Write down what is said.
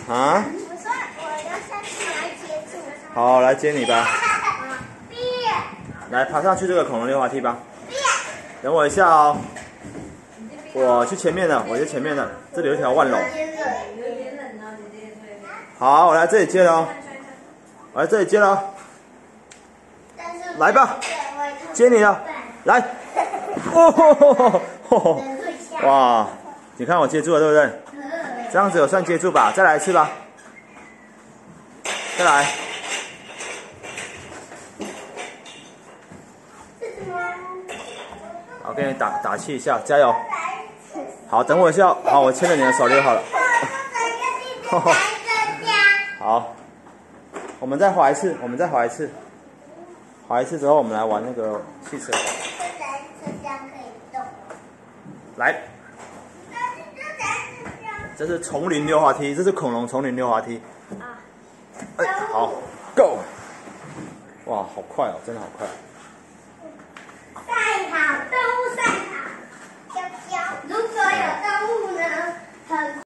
啊？ 我说我要上去来接住。 好，来接你吧。来，爬上去这个恐龙溜滑梯吧。等我一下哦。我去前面了，我去前面了。这里有一条万龙。好，我来这里接了哦。我来这里接了哦。来吧，接你了。来。哦，哇，你看我接住了，对不对？这样子有算接住吧？再来一次吧。再来。好，给你打气一下，加油！好，等我一下。好，我牵着你的手就好了。好，我们再滑一次，滑一次之后，我们来玩那个汽车。来，这是丛林溜滑梯，这是恐龙丛林溜滑梯。哎，好 ，Go！ 哇，好快哦，真的好快。